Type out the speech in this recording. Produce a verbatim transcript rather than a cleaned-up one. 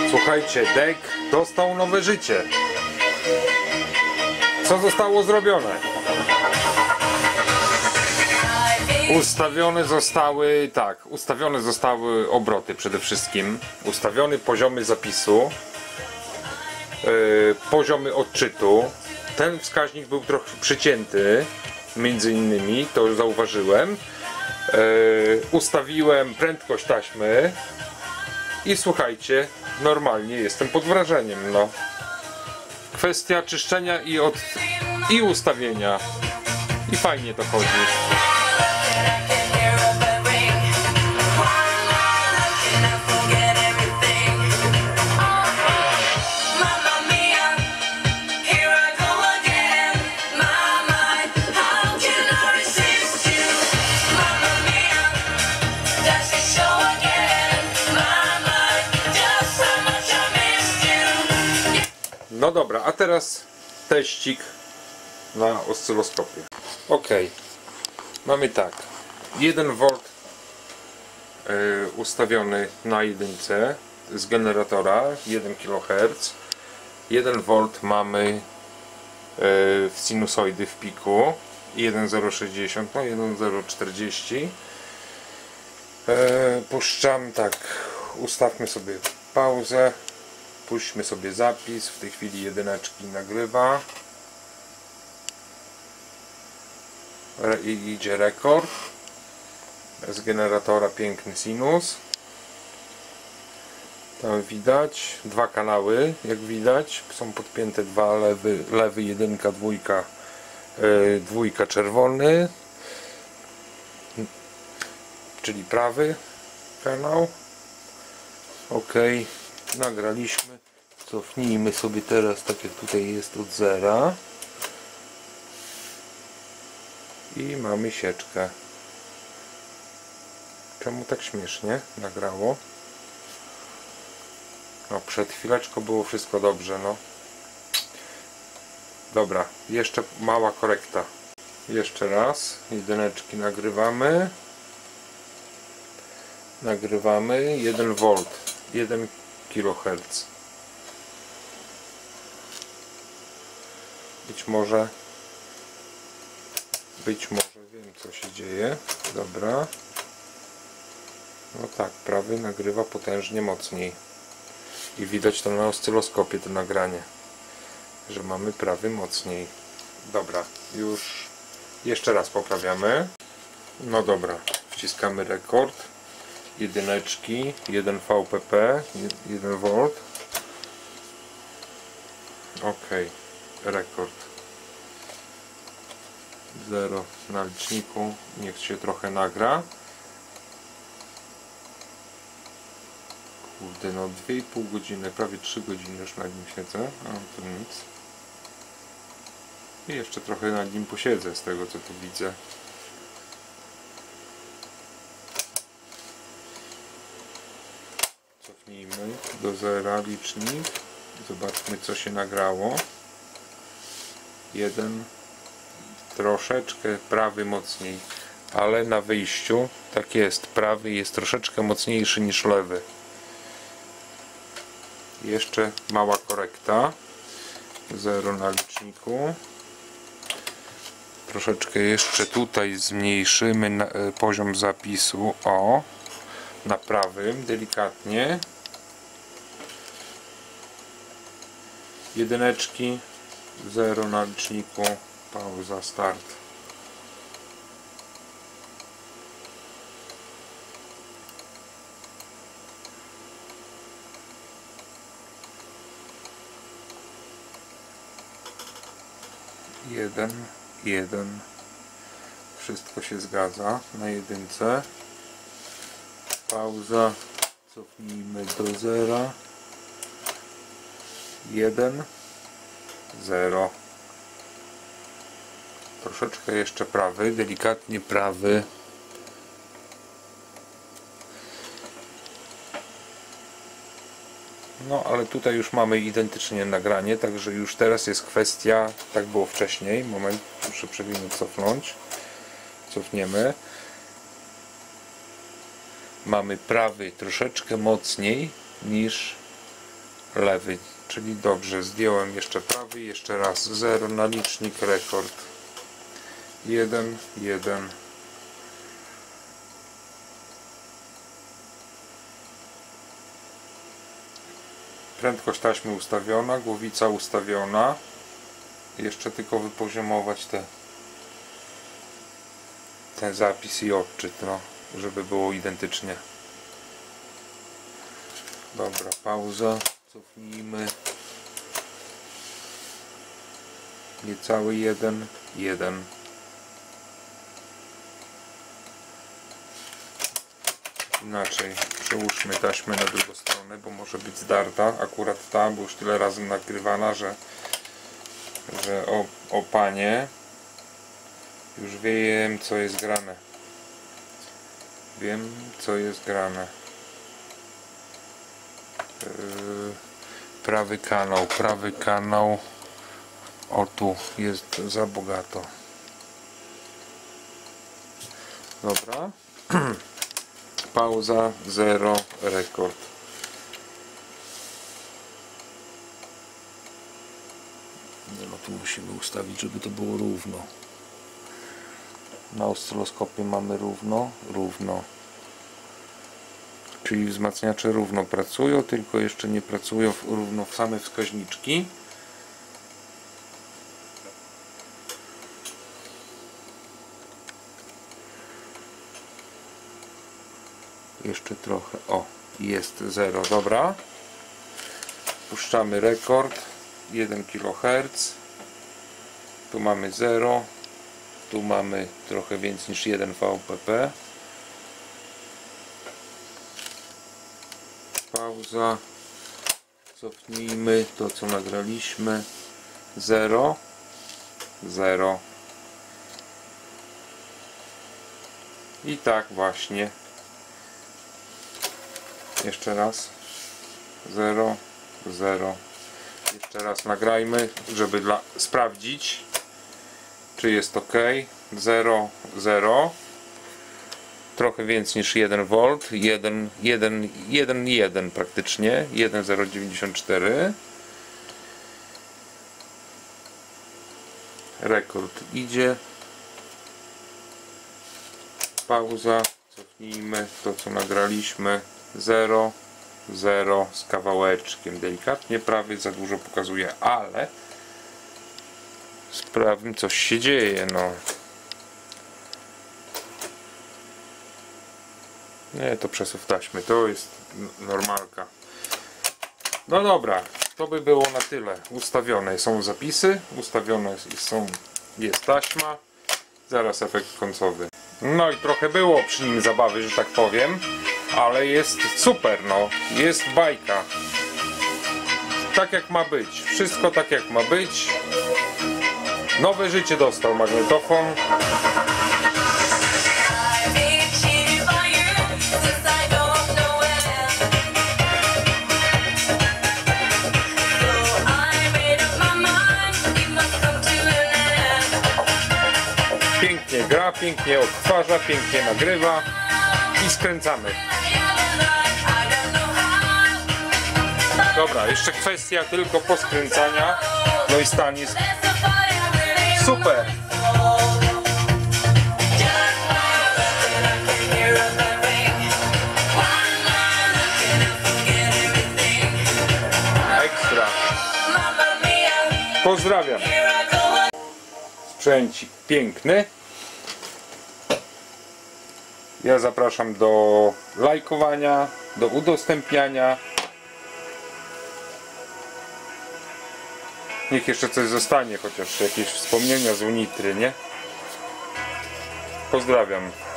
Słuchajcie, dek dostał nowe życie. Co zostało zrobione? Ustawione zostały, tak, ustawione zostały obroty przede wszystkim. Ustawiony poziomy zapisu, yy, poziomy odczytu. Ten wskaźnik był trochę przycięty, między innymi, to już zauważyłem. Yy, ustawiłem prędkość taśmy i słuchajcie, normalnie jestem pod wrażeniem, no. Kwestia czyszczenia i, od, i ustawienia. I fajnie to chodzi. No dobra, a teraz teścik na oscyloskopie. Ok, mamy tak, jeden wolt yy, ustawiony na jedynce z generatora, jeden kiloherc, jeden wolt mamy yy, w sinusoidy w piku, jeden przecinek zero sześćdziesiąt, no jeden przecinek zero czterdzieści. Yy, puszczam tak, ustawmy sobie pauzę. Puśćmy sobie zapis, w tej chwili jedyneczki nagrywa i idzie rekord z generatora, piękny sinus. Tam widać dwa kanały, jak widać są podpięte dwa, lewy, lewy jedynka, dwójka, yy, dwójka czerwony, czyli prawy kanał. Ok, nagraliśmy. Cofnijmy sobie teraz, tak jak tutaj jest, od zera i mamy sieczkę. Czemu tak śmiesznie nagrało? No, przed chwileczką było wszystko dobrze, no. Dobra, jeszcze mała korekta. Jeszcze raz, jedyneczki nagrywamy. Nagrywamy jeden wolt, jeden kiloherc. Być może, być może wiem, co się dzieje. Dobra. No tak, prawy nagrywa potężnie mocniej. I widać to na oscyloskopie, to nagranie, że mamy prawy mocniej. Dobra, już jeszcze raz poprawiamy. No dobra, wciskamy rekord. Jedyneczki, jeden V P P, jeden wolt. Ok, rekord. zero na liczniku, niech się trochę nagra. Kurde, no dwie i pół godziny, prawie trzy godziny już nad nim siedzę, a to nic. I jeszcze trochę nad nim posiedzę, z tego co tu widzę. Cofnijmy do zera licznik. Zobaczmy, co się nagrało. Jeden, troszeczkę prawy mocniej, ale na wyjściu tak jest, prawy jest troszeczkę mocniejszy niż lewy. Jeszcze mała korekta. zero na liczniku. Troszeczkę jeszcze tutaj zmniejszymy na, e, poziom zapisu, o, na prawym, delikatnie. Jedyneczki, zero na liczniku, pauza, start. Jeden, jeden. Wszystko się zgadza na jedynce. Pauza. Cofnijmy do zera. Jeden, zero. Troszeczkę jeszcze prawy, delikatnie prawy. No ale tutaj już mamy identycznie nagranie, także już teraz jest kwestia, tak było wcześniej, moment, muszę przewinąć, cofnąć, cofniemy. Mamy prawy troszeczkę mocniej niż lewy, czyli dobrze, zdjąłem jeszcze prawy, jeszcze raz zero na licznik, rekord jeden, jeden. Prędkość taśmy ustawiona, głowica ustawiona. Jeszcze tylko wypoziomować te, ten zapis i odczyt, no, żeby było identycznie. Dobra, pauza, cofnijmy. Niecały jeden, jeden. Inaczej, przełóżmy taśmę na drugą stronę, bo może być zdarta. Akurat ta, bo już tyle razy nagrywana, że, że o, o panie, już wiem, co jest grane. Wiem, co jest grane. Yy, prawy kanał, prawy kanał. O, tu jest za bogato. Dobra. Pauza, zero, rekord. No tu musimy ustawić, żeby to było równo. Na oscyloskopie mamy równo, równo. Czyli wzmacniacze równo pracują, tylko jeszcze nie pracują równo w same wskaźniczki. Jeszcze trochę, o, jest zero, dobra. Puszczamy rekord, jeden kiloherc. Tu mamy zero, tu mamy trochę więcej niż jeden V P P. Pauza. Cofnijmy to, co nagraliśmy. zero, zero. I tak właśnie. Jeszcze raz. zero, zero. Jeszcze raz nagrajmy, żeby dla, sprawdzić, czy jest ok. zero, zero. Trochę więcej niż jeden V. jeden, jeden, jeden, jeden praktycznie. jeden zero dziewięćdziesiąt cztery. Rekord idzie. Pauza. Cofnijmy to, co nagraliśmy. zero, zero z kawałeczkiem. Delikatnie prawie za dużo pokazuje, ale sprawmy, coś się dzieje. No. Nie, to przesuw taśmy, to jest normalka. No dobra, to by było na tyle. Ustawione są zapisy, ustawione są, jest taśma, zaraz efekt końcowy. No i trochę było przy nim zabawy, że tak powiem, ale jest super, no, jest bajka. Tak jak ma być, wszystko tak jak ma być. Nowe życie dostał magnetofon. Pięknie gra, pięknie odtwarza, pięknie nagrywa i skręcamy. Dobra, jeszcze kwestia tylko poskręcania. No i stan jest super. Ekstra. Pozdrawiam. Sprzęcik piękny. Ja zapraszam do lajkowania, do udostępniania. Niech jeszcze coś zostanie, chociaż jakieś wspomnienia z Unitry, nie? Pozdrawiam.